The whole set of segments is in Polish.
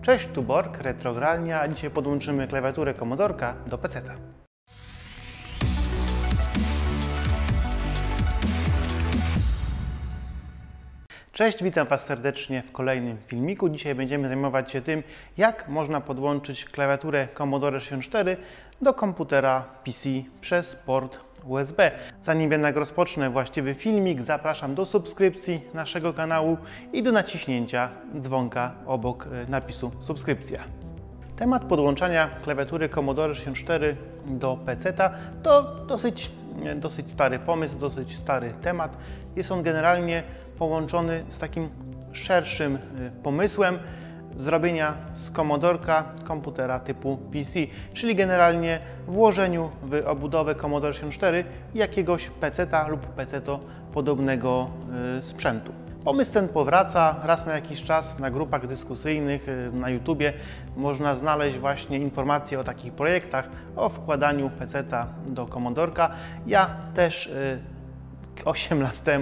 Cześć, tu Borg, Retrogralnia, a dzisiaj podłączymy klawiaturę Commodorka do PC-ta. Cześć, witam Was serdecznie w kolejnym filmiku. Dzisiaj będziemy zajmować się tym, jak można podłączyć klawiaturę Commodore 64 do komputera PC przez port USB. Zanim jednak rozpocznę właściwy filmik, zapraszam do subskrypcji naszego kanału i do naciśnięcia dzwonka obok napisu subskrypcja. Temat podłączania klawiatury Commodore 64 do PC-ta to dosyć stary pomysł, dosyć stary temat. Jest on generalnie połączony z takim szerszym pomysłem zrobienia z Commodorka komputera typu PC, czyli generalnie włożeniu w obudowę Commodore 64 jakiegoś PC-ta lub PC-to podobnego sprzętu. Pomysł ten powraca raz na jakiś czas na grupach dyskusyjnych na YouTubie. Można znaleźć właśnie informacje o takich projektach, o wkładaniu PC-ta do Commodorka. Ja też 8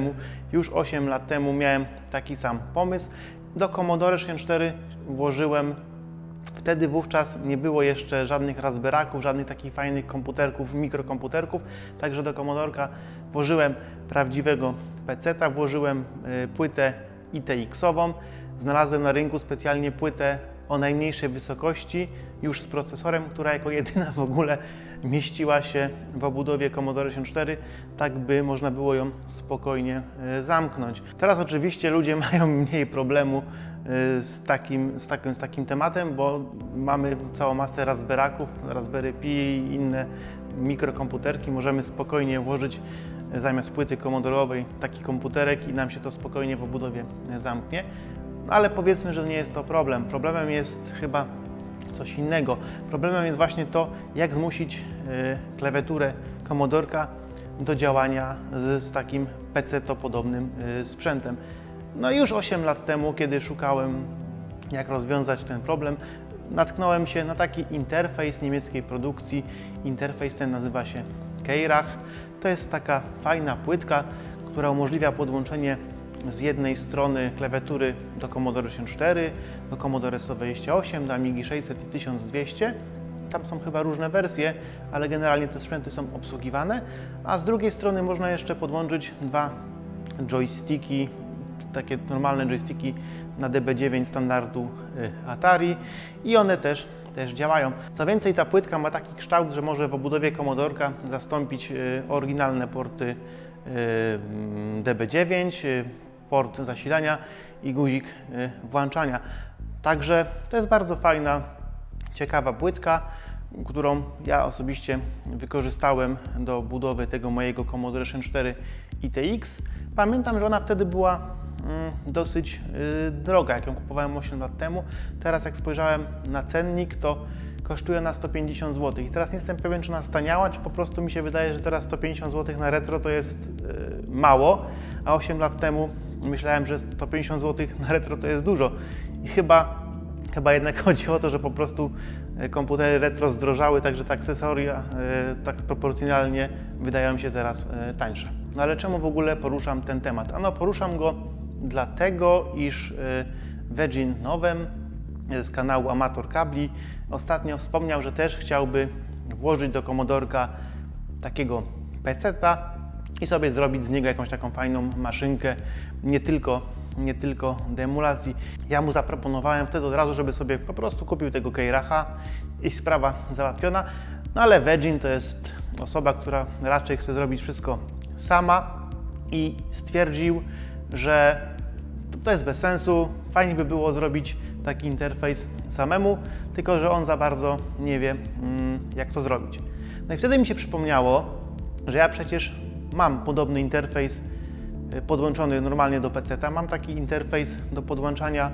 lat temu miałem taki sam pomysł. Do Commodore 64 włożyłem, wówczas nie było jeszcze żadnych Raspberry'aków, żadnych takich fajnych komputerków, mikrokomputerków, także do Commodorka włożyłem prawdziwego PC-ta, włożyłem płytę ITX-ową. Znalazłem na rynku specjalnie płytę o najmniejszej wysokości, już z procesorem, która jako jedyna w ogóle mieściła się w obudowie Commodore 64, tak by można było ją spokojnie zamknąć. Teraz oczywiście ludzie mają mniej problemu z takim tematem, bo mamy całą masę Raspberry'aków, Raspberry Pi i inne mikrokomputerki. Możemy spokojnie włożyć zamiast płyty komodorowej taki komputerek i nam się to spokojnie w obudowie zamknie. Ale powiedzmy, że nie jest to problem. Problemem jest chyba coś innego. Problemem jest właśnie to, jak zmusić klawiaturę Commodorka do działania z takim PC-to podobnym sprzętem. No i już 8 lat temu, kiedy szukałem, jak rozwiązać ten problem, natknąłem się na taki interfejs niemieckiej produkcji. Interfejs ten nazywa się Keyrach. To jest taka fajna płytka, która umożliwia podłączenie z jednej strony klawiatury do Commodore 64, do Commodore 128, do Amigi 600 i 1200. Tam są chyba różne wersje, ale generalnie te sprzęty są obsługiwane. A z drugiej strony można jeszcze podłączyć dwa joysticki, takie normalne joysticki na DB9 standardu Atari i one też działają. Co więcej, ta płytka ma taki kształt, że może w obudowie Commodorka zastąpić oryginalne porty DB9, port zasilania i guzik włączania. Także to jest bardzo fajna, ciekawa płytka, którą ja osobiście wykorzystałem do budowy tego mojego Commodore 64 ITX. Pamiętam, że ona wtedy była dosyć droga, jak ją kupowałem 8 lat temu. Teraz jak spojrzałem na cennik, to kosztuje na 150 zł. I teraz nie jestem pewien, czy ona staniała, czy po prostu mi się wydaje, że teraz 150 zł na retro to jest mało, a 8 lat temu myślałem, że 150 zł na retro to jest dużo. I chyba jednak chodzi o to, że po prostu komputery retro zdrożały, także te akcesoria tak proporcjonalnie wydają mi się teraz tańsze. No ale czemu w ogóle poruszam ten temat? Ano, poruszam go dlatego, iż Vegin Nowem z kanału Amator Kabli ostatnio wspomniał, że też chciałby włożyć do Commodorka takiego PC-ta i sobie zrobić z niego jakąś taką fajną maszynkę, nie tylko do emulacji. Ja mu zaproponowałem wtedy od razu, żeby sobie po prostu kupił tego Keyracha i sprawa załatwiona. No ale Vegin to jest osoba, która raczej chce zrobić wszystko sama i stwierdził, że to jest bez sensu, fajnie by było zrobić taki interfejs samemu, tylko że on za bardzo nie wie, jak to zrobić. No i wtedy mi się przypomniało, że ja przecież mam podobny interfejs podłączony normalnie do PC-ta. Mam taki interfejs do podłączania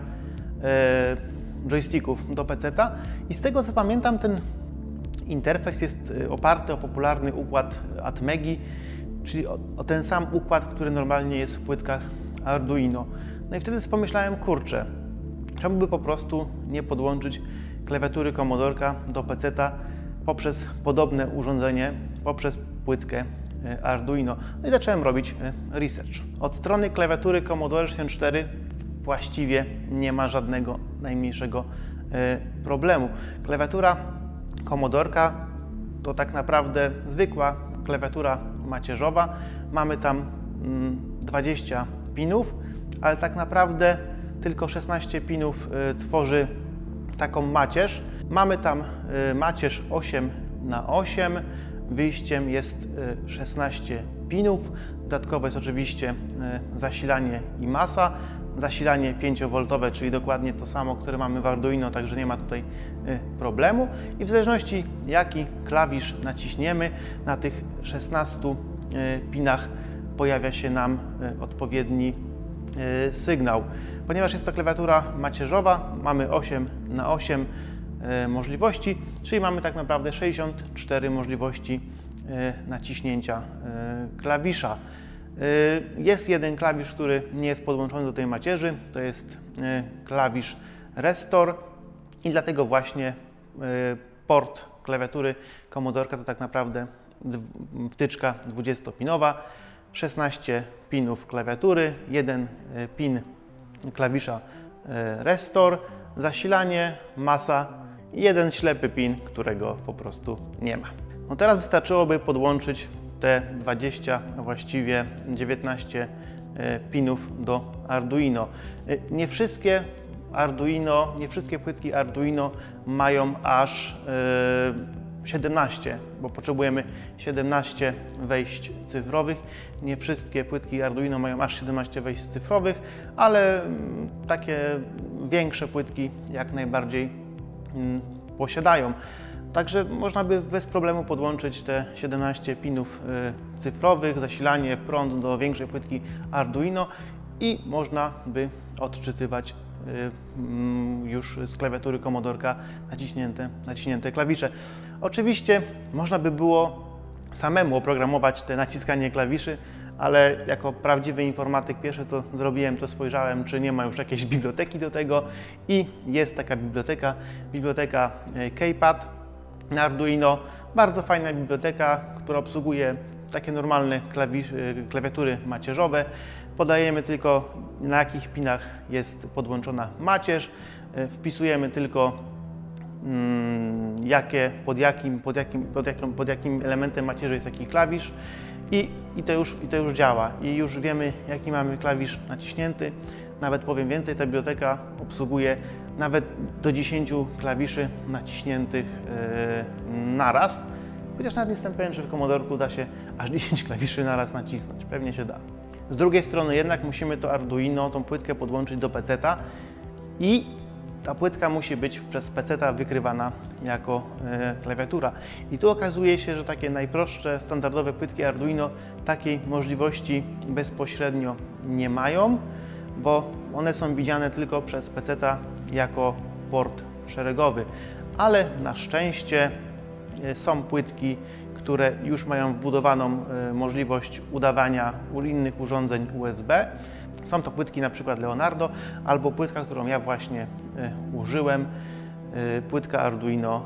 joysticków do PC-ta i z tego co pamiętam, ten interfejs jest oparty o popularny układ Atmegi, czyli o ten sam układ, który normalnie jest w płytkach Arduino. No i wtedy pomyślałem, kurczę, czemu by po prostu nie podłączyć klawiatury Commodorka do PC-ta poprzez podobne urządzenie, poprzez płytkę Arduino. No i zacząłem robić research. Od strony klawiatury Commodore 64 właściwie nie ma żadnego najmniejszego problemu. Klawiatura Commodorka to tak naprawdę zwykła klawiatura macierzowa. Mamy tam 20 pinów, ale tak naprawdę tylko 16 pinów tworzy taką macierz. Mamy tam macierz 8×8, wyjściem jest 16 pinów. Dodatkowo jest oczywiście zasilanie i masa. Zasilanie 5V, czyli dokładnie to samo, które mamy w Arduino, także nie ma tutaj problemu. I w zależności jaki klawisz naciśniemy, na tych 16 pinach pojawia się nam odpowiedni sygnał. Ponieważ jest to klawiatura macierzowa, mamy 8×8 możliwości, czyli mamy tak naprawdę 64 możliwości naciśnięcia klawisza. Jest jeden klawisz, który nie jest podłączony do tej macierzy, to jest klawisz Restore i dlatego właśnie port klawiatury Commodorka to tak naprawdę wtyczka 20-pinowa, 16 pinów klawiatury, jeden pin klawisza Restore, zasilanie, masa i jeden ślepy pin, którego po prostu nie ma. No teraz wystarczyłoby podłączyć te 20, a właściwie 19 pinów do Arduino. Nie wszystkie płytki Arduino mają aż 17, bo potrzebujemy 17 wejść cyfrowych. Nie wszystkie płytki Arduino mają aż 17 wejść cyfrowych, ale takie większe płytki jak najbardziej posiadają. Także można by bez problemu podłączyć te 17 pinów cyfrowych, zasilanie, prąd do większej płytki Arduino i można by odczytywać już z klawiatury Commodorka naciśnięte klawisze. Oczywiście można by było samemu oprogramować te naciskanie klawiszy, ale jako prawdziwy informatyk pierwsze co zrobiłem, to spojrzałem, czy nie ma już jakiejś biblioteki do tego i jest taka biblioteka Keypad na Arduino. Bardzo fajna biblioteka, która obsługuje takie normalne klawiatury macierzowe. Podajemy tylko, na jakich pinach jest podłączona macierz, wpisujemy tylko pod jakim elementem macierzy jest jaki klawisz i to już działa. I już wiemy, jaki mamy klawisz naciśnięty. Nawet powiem więcej, ta biblioteka obsługuje nawet do 10 klawiszy naciśniętych naraz. Chociaż nawet nie jestem pewien, że w Commodorku da się aż 10 klawiszy naraz nacisnąć. Pewnie się da. Z drugiej strony jednak musimy to Arduino, tą płytkę podłączyć do peceta i ta płytka musi być przez peceta wykrywana jako klawiatura. I tu okazuje się, że takie najprostsze, standardowe płytki Arduino takiej możliwości bezpośrednio nie mają, bo one są widziane tylko przez peceta jako port szeregowy. Ale na szczęście są płytki, które już mają wbudowaną możliwość udawania innych urządzeń USB. Są to płytki na przykład Leonardo albo płytka, którą ja właśnie użyłem, płytka Arduino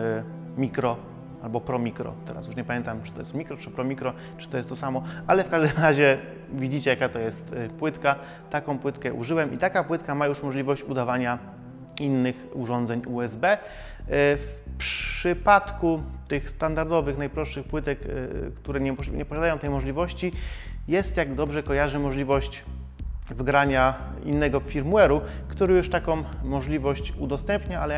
Micro albo Pro Micro. Teraz już nie pamiętam, czy to jest Micro, czy Pro Micro, czy to jest to samo, ale w każdym razie widzicie, jaka to jest płytka. Taką płytkę użyłem i taka płytka ma już możliwość udawania innych urządzeń USB. W przypadku tych standardowych, najprostszych płytek, które nie posiadają tej możliwości, jest, jak dobrze kojarzę, możliwość wgrania innego firmware'u, który już taką możliwość udostępnia, ale ja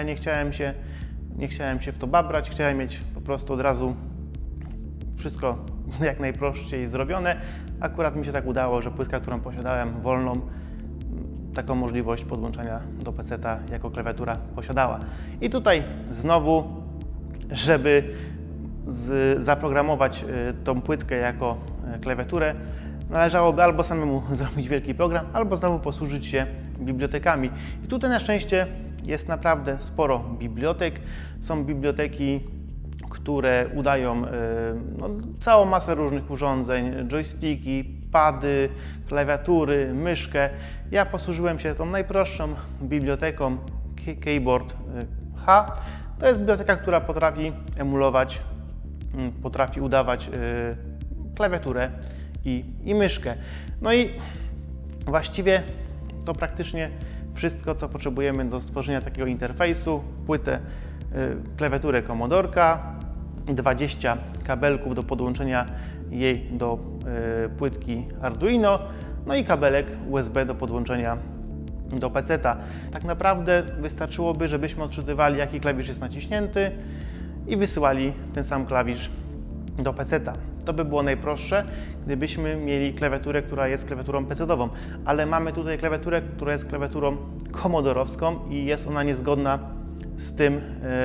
nie chciałem się w to babrać, chciałem mieć po prostu od razu wszystko jak najprościej zrobione. Akurat mi się tak udało, że płytka, którą posiadałem wolną, taką możliwość podłączenia do peceta jako klawiatura posiadała. I tutaj znowu, żeby zaprogramować tą płytkę jako klawiaturę, należałoby albo samemu zrobić wielki program, albo znowu posłużyć się bibliotekami. I tutaj na szczęście jest naprawdę sporo bibliotek. Są biblioteki, które udają całą masę różnych urządzeń, joysticki, pady, klawiatury, myszkę. Ja posłużyłem się tą najprostszą biblioteką Keyboard H. To jest biblioteka, która potrafi emulować, potrafi udawać klawiaturę i myszkę. No i właściwie to praktycznie wszystko, co potrzebujemy do stworzenia takiego interfejsu, płytę, klawiaturę Commodorka, 20 kabelków do podłączenia jej do płytki Arduino, no i kabelek USB do podłączenia do peceta. Tak naprawdę wystarczyłoby, żebyśmy odczytywali, jaki klawisz jest naciśnięty i wysyłali ten sam klawisz do peceta. To by było najprostsze, gdybyśmy mieli klawiaturę, która jest klawiaturą pecetową, ale mamy tutaj klawiaturę, która jest klawiaturą komodorowską i jest ona niezgodna z tym,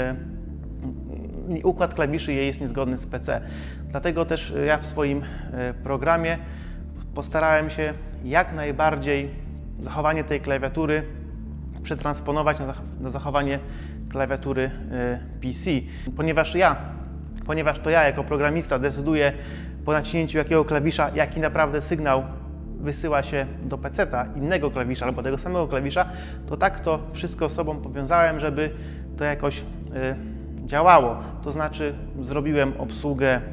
układ klawiszy jej jest niezgodny z PC. Dlatego też ja w swoim programie postarałem się jak najbardziej zachowanie tej klawiatury przetransponować na zachowanie klawiatury PC, ponieważ to ja jako programista decyduję po naciśnięciu jakiego klawisza, jaki naprawdę sygnał wysyła się do peceta, innego klawisza albo tego samego klawisza, to tak to wszystko z sobą powiązałem, żeby to jakoś działało. To znaczy zrobiłem obsługę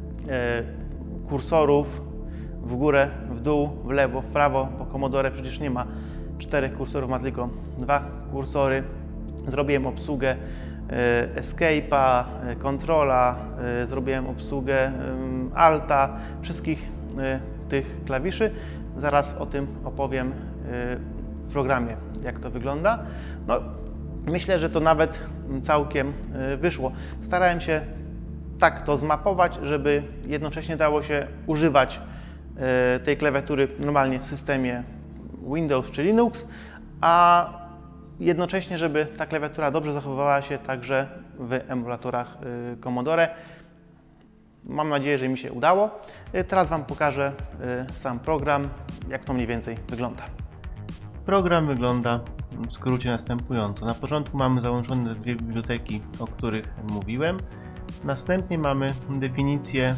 kursorów w górę, w dół, w lewo, w prawo, bo Commodore przecież nie ma 4 kursorów, ma tylko 2 kursory. Zrobiłem obsługę Escape'a, Controla, zrobiłem obsługę Alta, wszystkich tych klawiszy. Zaraz o tym opowiem w programie, jak to wygląda. No, myślę, że to nawet całkiem wyszło. Starałem się tak to zmapować, żeby jednocześnie dało się używać tej klawiatury normalnie w systemie Windows czy Linux, a jednocześnie, żeby ta klawiatura dobrze zachowywała się także w emulatorach Commodore. Mam nadzieję, że mi się udało. Teraz Wam pokażę sam program, jak to mniej więcej wygląda. Program wygląda w skrócie następująco. Na początku mamy załączone dwie biblioteki, o których mówiłem. Następnie mamy definicję,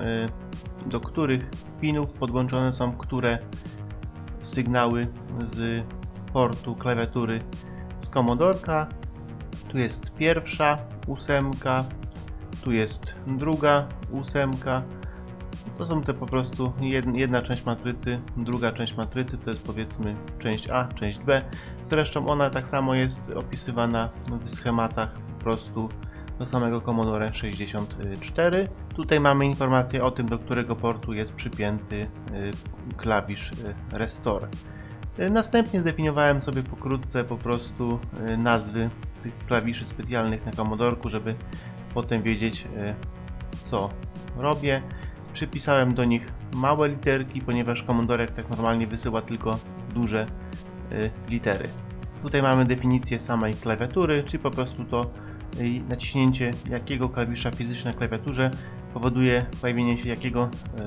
do których pinów podłączone są które sygnały z portu klawiatury z Commodorka. Tu jest pierwsza ósemka, tu jest druga ósemka. To są te po prostu jedna część matrycy, druga część matrycy to jest powiedzmy część A, część B. Zresztą ona tak samo jest opisywana w schematach po prostu do samego Commodore 64. Tutaj mamy informację o tym, do którego portu jest przypięty klawisz Restore. Następnie zdefiniowałem sobie pokrótce po prostu nazwy tych klawiszy specjalnych na Commodorku, żeby potem wiedzieć, co robię. Przypisałem do nich małe literki, ponieważ Commodore tak normalnie wysyła tylko duże litery. Tutaj mamy definicję samej klawiatury, czyli po prostu to naciśnięcie jakiego klawisza fizycznie na klawiaturze powoduje pojawienie się jakiego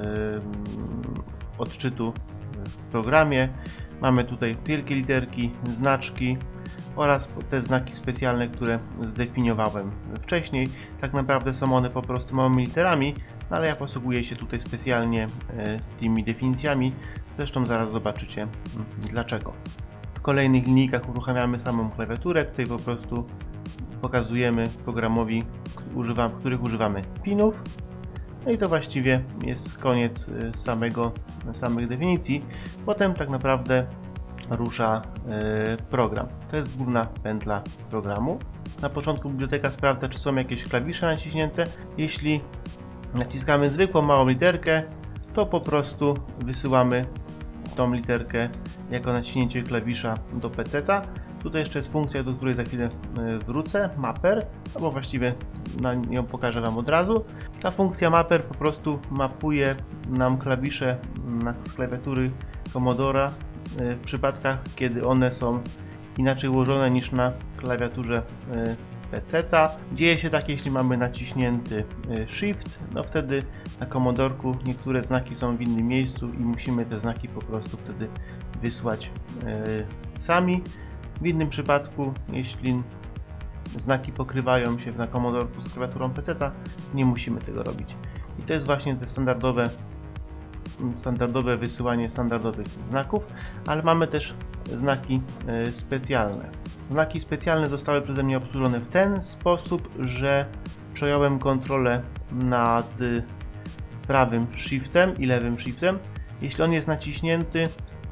odczytu w programie. Mamy tutaj wielkie literki, znaczki oraz te znaki specjalne, które zdefiniowałem wcześniej. Tak naprawdę są one po prostu małymi literami, ale ja posługuję się tutaj specjalnie tymi definicjami. Zresztą zaraz zobaczycie dlaczego. W kolejnych linijkach uruchamiamy samą klawiaturę. Tutaj po prostu pokazujemy programowi, których używamy pinów. No i to właściwie jest koniec samych definicji. Potem tak naprawdę rusza program. To jest główna pętla programu. Na początku biblioteka sprawdza, czy są jakieś klawisze naciśnięte. Jeśli naciskamy zwykłą małą literkę, to po prostu wysyłamy tą literkę jako naciśnięcie klawisza do peceta. Tutaj jeszcze jest funkcja, do której za chwilę wrócę, mapper, albo właściwie ją pokażę Wam od razu. Ta funkcja mapper po prostu mapuje nam klawisze z klawiatury Commodora w przypadkach, kiedy one są inaczej ułożone niż na klawiaturze peceta. Dzieje się tak, jeśli mamy naciśnięty Shift, no wtedy na Commodorku niektóre znaki są w innym miejscu i musimy te znaki po prostu wtedy wysłać sami. W innym przypadku, jeśli znaki pokrywają się na Commodorku z klawiaturą peceta, nie musimy tego robić. I to jest właśnie te standardowe wysyłanie standardowych znaków, ale mamy też znaki specjalne. Znaki specjalne zostały przeze mnie obsłużone w ten sposób, że przejąłem kontrolę nad prawym shiftem i lewym shiftem. Jeśli on jest naciśnięty,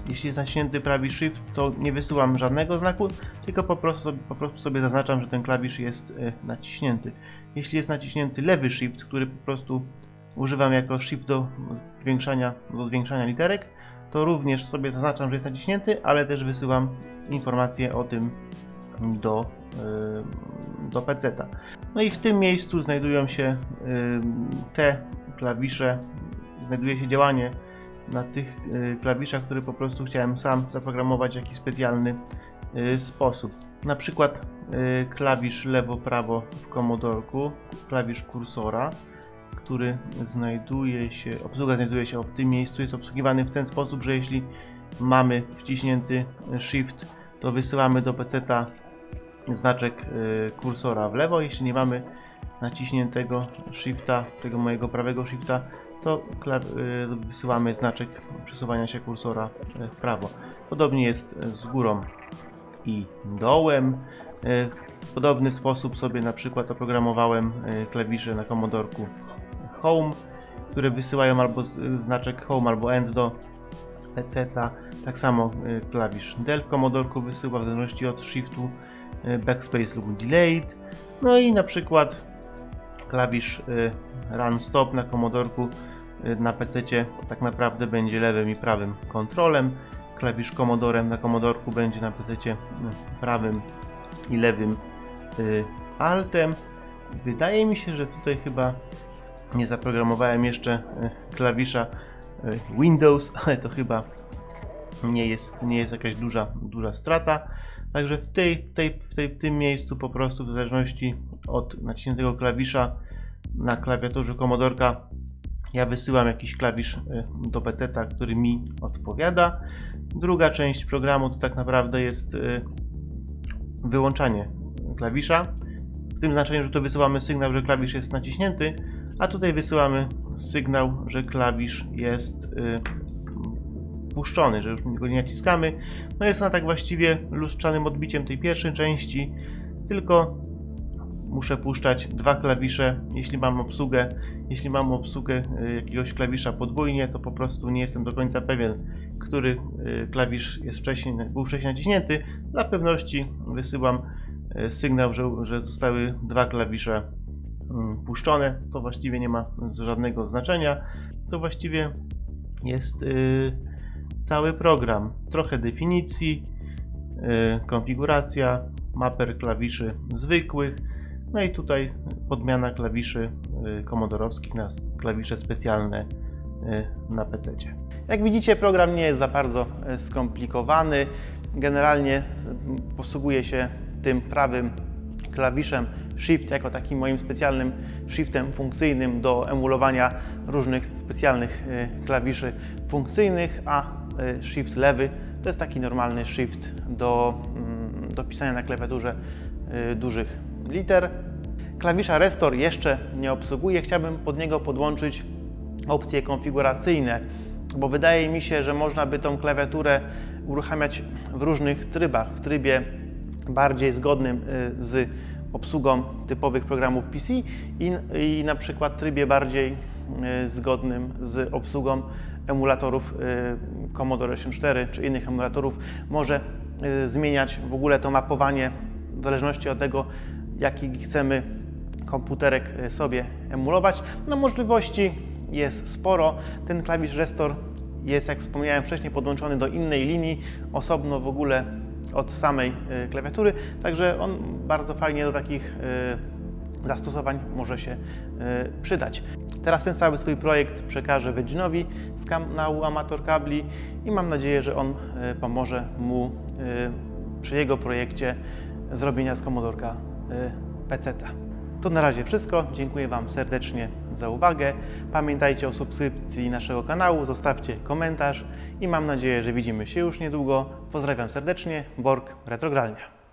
jeśli jest naciśnięty prawy Shift, to nie wysyłam żadnego znaku, tylko po prostu sobie zaznaczam, że ten klawisz jest naciśnięty. Jeśli jest naciśnięty lewy Shift, który po prostu używam jako Shift do zwiększania literek, to również sobie zaznaczam, że jest naciśnięty, ale też wysyłam informację o tym do PC-ta. No i w tym miejscu znajdują się te klawisze, znajduje się działanie na tych klawiszach, które po prostu chciałem sam zaprogramować w jakiś specjalny sposób. Na przykład klawisz lewo-prawo w komodorku, klawisz kursora, który obsługa znajduje się w tym miejscu, jest obsługiwany w ten sposób, że jeśli mamy wciśnięty Shift, to wysyłamy do PC-ta znaczek kursora w lewo. Jeśli nie mamy naciśniętego Shifta, tego mojego prawego Shifta, to wysyłamy znaczek przesuwania się kursora w prawo. Podobnie jest z górą i dołem. W podobny sposób sobie na przykład oprogramowałem klawisze na komodorku Home, które wysyłają albo znaczek Home albo End do PC-ta. Tak samo klawisz Del w komodorku wysyła w zależności od Shiftu Backspace lub Delayed. No i na przykład klawisz Run Stop na komodorku na PC-cie tak naprawdę będzie lewym i prawym kontrolem. Klawisz komodorem na komodorku będzie na PC-cie prawym i lewym altem. Wydaje mi się, że tutaj chyba nie zaprogramowałem jeszcze klawisza Windows, ale to chyba nie jest jakaś duża strata. Także w tym miejscu po prostu w zależności od naciśniętego klawisza na klawiaturze komodorka ja wysyłam jakiś klawisz do PC-ta, który mi odpowiada. Druga część programu to tak naprawdę jest wyłączanie klawisza. W tym znaczeniu, że to wysyłamy sygnał, że klawisz jest naciśnięty, a tutaj wysyłamy sygnał, że klawisz jest puszczony, że już go nie naciskamy. No jest ona tak właściwie lustrzanym odbiciem tej pierwszej części, tylko muszę puszczać dwa klawisze, jeśli mam obsługę jakiegoś klawisza podwójnie, to po prostu nie jestem do końca pewien, który klawisz był wcześniej naciśnięty. Dla pewności wysyłam sygnał, że zostały dwa klawisze puszczone. To właściwie nie ma żadnego znaczenia. To właściwie jest cały program. Trochę definicji, konfiguracja, maper klawiszy zwykłych, no i tutaj podmiana klawiszy komodorowskich na klawisze specjalne na PC-cie. Jak widzicie, program nie jest za bardzo skomplikowany. Generalnie posługuje się tym prawym klawiszem Shift jako takim moim specjalnym shiftem funkcyjnym do emulowania różnych specjalnych klawiszy funkcyjnych, a Shift lewy to jest taki normalny Shift do pisania na klawiaturze dużych liter. Klawisza Restore jeszcze nie obsługuję. Chciałbym pod niego podłączyć opcje konfiguracyjne, bo wydaje mi się, że można by tą klawiaturę uruchamiać w różnych trybach. W trybie bardziej zgodnym z obsługą typowych programów PC i na przykład w trybie bardziej zgodnym z obsługą emulatorów Commodore 64 czy innych emulatorów. Może zmieniać w ogóle to mapowanie w zależności od tego, jaki chcemy komputerek sobie emulować. No, możliwości jest sporo. Ten klawisz Restore jest, jak wspomniałem wcześniej, podłączony do innej linii, osobno w ogóle od samej klawiatury, także on bardzo fajnie do takich zastosowań może się przydać. Teraz ten cały swój projekt przekażę Wedzinowi z kanału Amator Kabli i mam nadzieję, że on pomoże mu przy jego projekcie zrobienia z komodorka PC-ta. To na razie wszystko. Dziękuję Wam serdecznie za uwagę. Pamiętajcie o subskrypcji naszego kanału, zostawcie komentarz i mam nadzieję, że widzimy się już niedługo. Pozdrawiam serdecznie, Borg Retrogralnia.